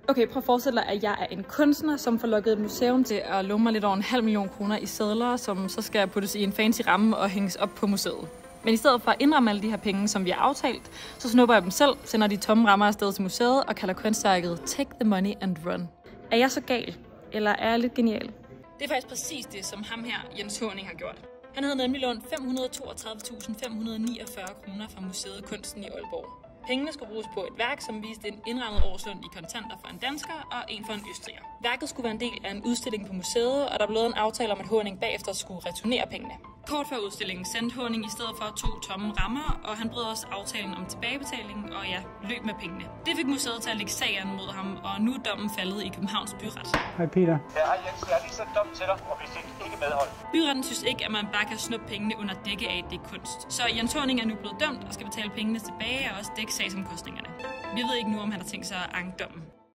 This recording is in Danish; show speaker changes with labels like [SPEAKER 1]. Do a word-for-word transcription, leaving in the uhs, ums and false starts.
[SPEAKER 1] Okay, prøv at forestille dig, at jeg er en kunstner, som får lukket et museum til at låne mig lidt over en halv million kroner i sedler, som så skal puttes i en fancy ramme og hænges op på museet. Men i stedet for at indramme alle de her penge, som vi har aftalt, så snupper jeg dem selv, sender de tomme rammer afsted til museet og kalder kunstværket Take the Money and Run. Er jeg så gal? Eller er jeg lidt genial?
[SPEAKER 2] Det er faktisk præcis det, som ham her, Jens Haaning, har gjort. Han havde nemlig lånt fem hundrede og toogtredive tusind fem hundrede og niogfyrre kroner fra museet Kunsten i Aalborg. Pengene skulle bruges på et værk, som viste en indrammet årsløn i kontanter for en dansker og en for en østriger. Værket skulle være en del af en udstilling på museet, og der blev en aftale om, at Haaning bagefter skulle returnere pengene. Kort før udstillingen sendte Haaning i stedet for to tomme rammer, og han brød også aftalen om tilbagebetaling og ja, løb med pengene. Det fik museet til at lægge sag an mod ham, og nu er dommen faldet i Københavns Byret.
[SPEAKER 3] Hej Peter.
[SPEAKER 4] Ja, hej Jens. Jeg har lige sendt dommen til dig, og vi fik ikke medhold.
[SPEAKER 2] Byretten synes ikke, at man bare kan snuppe pengene under dække af, at det er kunst. Så Jens Haaning er nu blevet dømt og skal betale pengene tilbage og også dække sagsomkostningerne. Vi ved ikke nu, om han har tænkt sig at anke dommen.